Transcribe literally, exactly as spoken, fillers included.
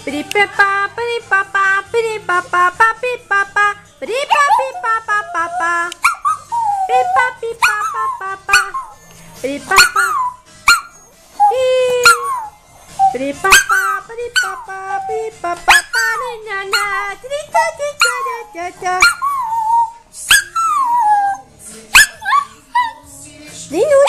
Pidi papa, pidi papa, pidi papa, papi papa, pidi papi papa papa, pidi papi papa papa, pidi papa, pidi papa, pidi papa, pidi papa, padi na na, pidi cha cha cha cha cha. Dino